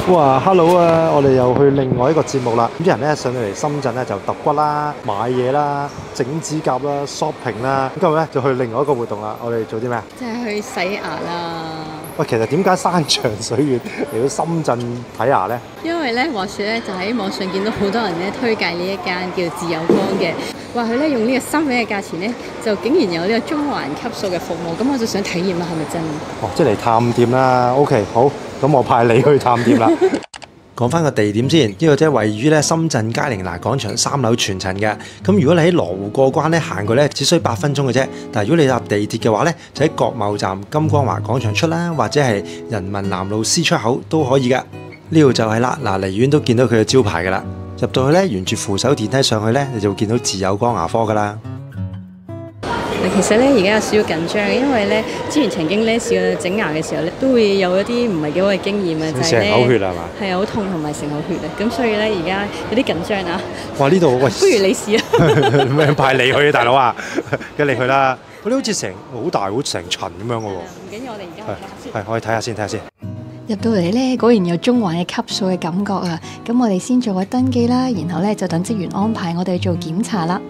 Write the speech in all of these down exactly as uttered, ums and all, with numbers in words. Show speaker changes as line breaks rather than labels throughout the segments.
哇，hello 啊！我哋又去另外一個節目啦。咁啲人咧上到嚟深圳咧就揼骨啦、買嘢啦、整指甲啦、shopping 啦。咁今日咧就去另外一個活動啦。我哋做啲咩啊？
即係去洗牙啦。
喂，其實點解山長水遠嚟到深圳睇牙咧？
因為咧話説咧，就喺網上見到好多人咧推介呢一間叫自有光嘅，話佢咧用呢個三倍嘅價錢咧，就竟然有呢個中環級數嘅服務。咁我就想體驗下係咪真？
哦，即係嚟探店啦。OK，好，咁我派你去探店啦。講翻個地點先，呢個即係位於咧深圳佳寧拿廣場三樓全層嘅。咁如果你喺羅湖過關咧，行過咧只需八分鐘嘅啫。但係如果你搭地鐵嘅話咧，就喺國貿站金光華廣場出啦，或者係人民南路 C 出口都可以噶。呢度就係啦，嗱，離遠都見到佢嘅招牌噶啦。入到去咧，沿住扶手電梯上去咧，你就會見到自有光牙科噶啦。
其實咧，而家有少少緊張，因為咧之前曾經咧試過整牙嘅時候咧，都會有一啲唔係幾好嘅經驗啊，就係咧，
成口血係嘛？係
啊，好痛同埋成口血啊，咁所以咧而家有啲緊張啊。
哇！呢度喂，
不如你試啊！
咩派你去啊，大佬啊，梗係你去啦。嗰啲好似成好大，好似成層咁樣嘅喎。
唔緊要，我哋而家睇下先。
係，我哋睇下先，睇下先。
入到嚟咧，果然有中環嘅級數嘅感覺啊！咁我哋先做個登記啦，然後咧就等職員安排我哋做檢查啦。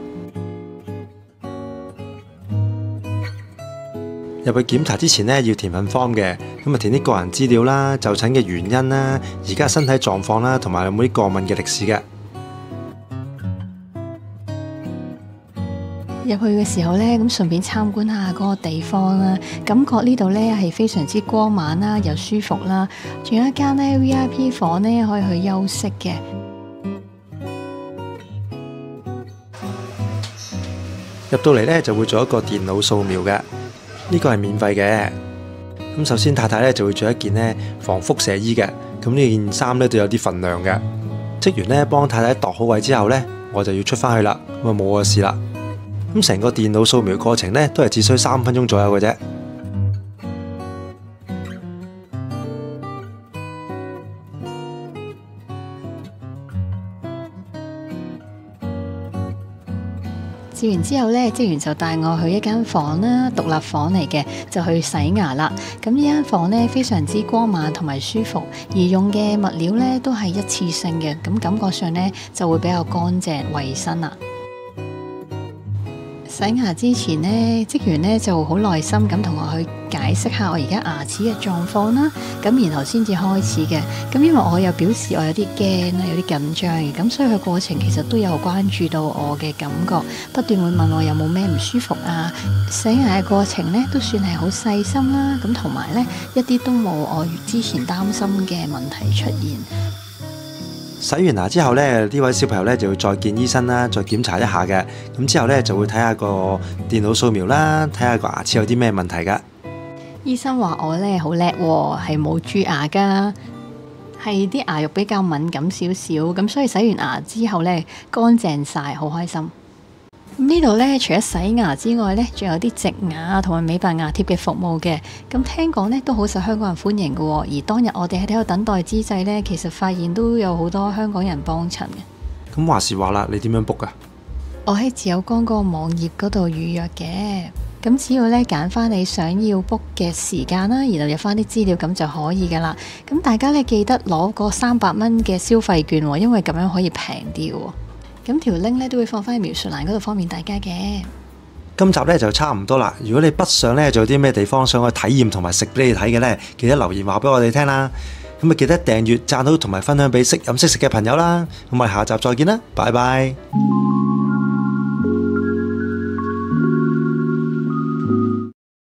入去檢查之前咧，要填份 form 嘅，咁啊填啲個人資料啦、就診嘅原因啦、而家身體狀況啦，同埋有冇啲過敏嘅歷史嘅。
入去嘅時候咧，咁順便參觀下嗰個地方啦，感覺呢度咧係非常之光猛啦，又舒服啦，仲有一間咧 V I P 房咧可以去休息嘅。
入到嚟咧就會做一個電腦掃描嘅。呢個係免費嘅。咁首先太太咧就會着一件咧防輻射衣嘅。咁呢件衫咧都有啲份量嘅。職員咧幫太太度好位之後咧，我就要出翻去啦。咁啊冇我事啦。咁成個電腦掃描過程咧都係只需三分鐘左右嘅啫。
試完之後咧，職員就帶我去一間房啦，獨立房嚟嘅，就去洗牙啦。咁呢間房咧非常之光猛同埋舒服，而用嘅物料咧都係一次性嘅，咁感覺上咧就會比較乾淨衛生啦。洗牙之前呢，職員呢就好耐心咁同我去解釋下我而家牙齒嘅狀況啦，咁然後先至開始嘅。咁因為我又表示我有啲驚啦，有啲緊張嘅，咁所以佢過程其實都有關注到我嘅感覺，不斷會問我有冇咩唔舒服啊。洗牙嘅過程呢都算係好細心啦，咁同埋呢一啲都冇我之前擔心嘅問題出現。
洗完牙之後咧，呢位小朋友咧就要再見醫生啦，再檢查一下嘅。咁之後咧就會睇下個電腦掃描啦，睇下個牙齒有啲咩問題噶。
醫生話我咧好叻喎，係冇蛀牙噶，係啲牙肉比較敏感少少，咁所以洗完牙之後咧乾淨晒，好開心。呢度咧除咗洗牙之外咧，仲有啲植牙同埋美白牙貼嘅服務嘅。咁聽講咧都好受香港人歡迎嘅喎。而當日我哋喺度等待之際咧，其實發現都有好多香港人幫襯嘅。
咁話時話啦，你點樣 book 噶？
我喺自有光嗰個網頁嗰度預約嘅。咁只要咧揀翻你想要 book 嘅時間啦，然後入翻啲資料咁就可以噶啦。咁大家咧記得攞個三百蚊嘅消費券喎，因為咁樣可以平啲喎。咁條 link 咧都會放翻喺描述欄嗰度，方便大家嘅。
今集咧就差唔多啦。如果你北上咧仲有啲咩地方想去體驗同埋食俾你睇嘅咧，記得留言話俾我哋聽啦。咁啊記得訂閱、讚好同埋分享俾識飲識食嘅朋友啦。咁我哋下集再見啦，拜拜。